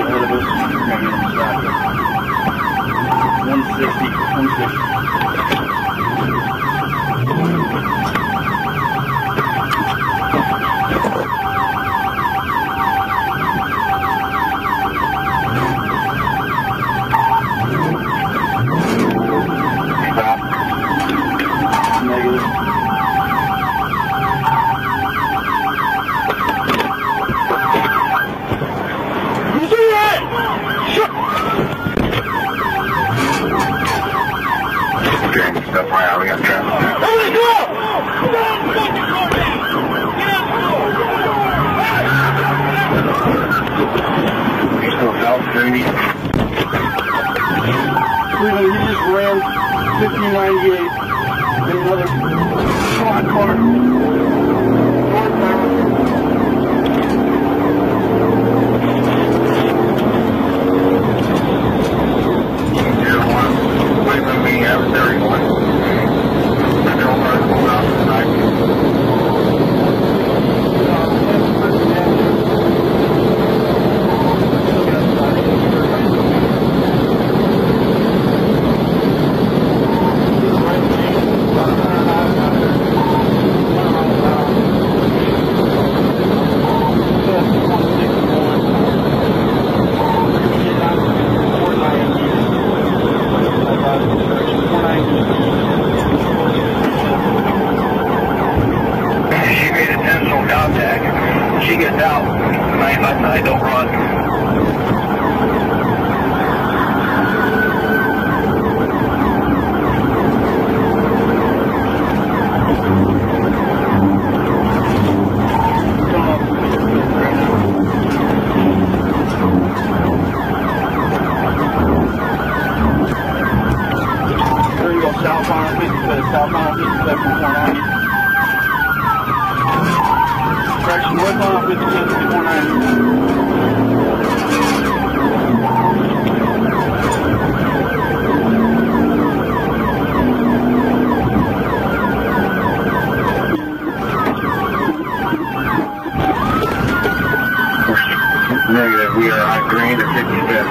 ahead of us. 160, 160. Cleveland, he just ran 1598 in another squad car. Northbound. Cleveland, we have 31. Control cars pulled out to the side. She gets out, 9 don't run. We're going to go southbound 57, southbound 57 from 490. Correction, northbound 57 from 490. Negative, we are on green at 55th.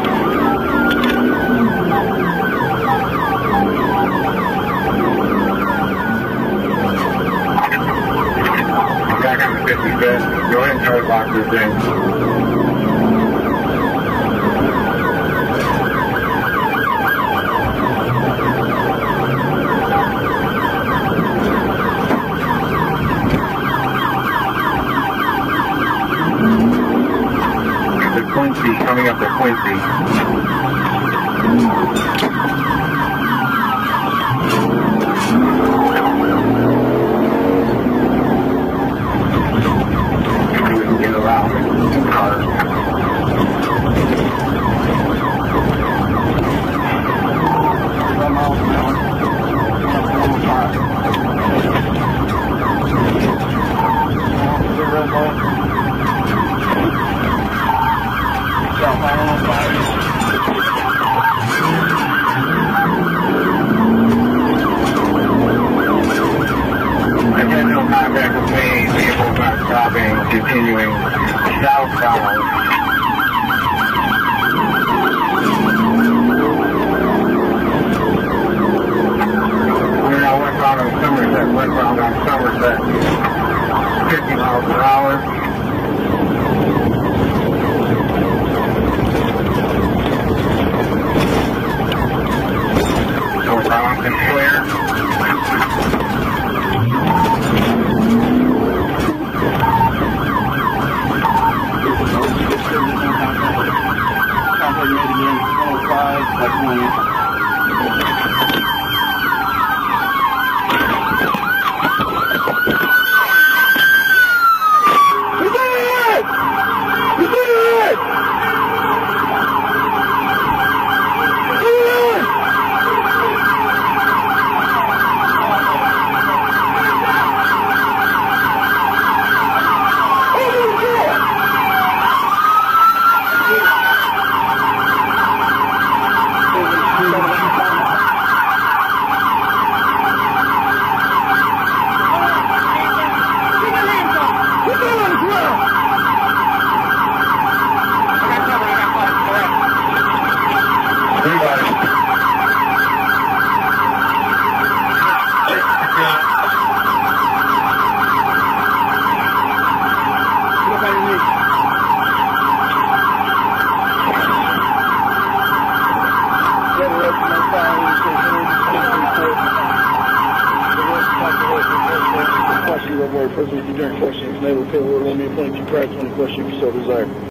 Back on the 55th. Go ahead and try to lock this in. The Quincy, coming up to Quincy. Get around cars. Again, no contact with me. Vehicles not stopping. Continuing southbound. We're now westbound on Somerset. Westbound on Somerset. 50 miles per hour. Northbound and clear. Contact made again, 105, that's 20. up on your knees. Get away from my fire. Question, you avoid present with you during questions. Enable payload only appointed to prior to any question if you so desire.